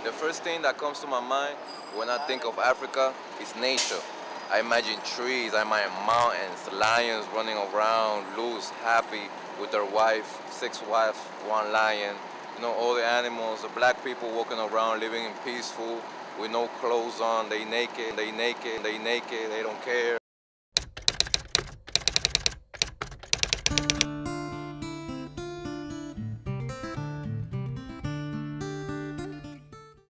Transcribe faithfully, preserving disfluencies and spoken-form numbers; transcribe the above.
The first thing that comes to my mind when I think of Africa is nature. I imagine trees, I imagine mountains, lions running around, loose, happy with their wife, six wives, one lion. You know, all the animals, the black people walking around, living in peaceful, with no clothes on. They naked, they naked, they naked, they don't care.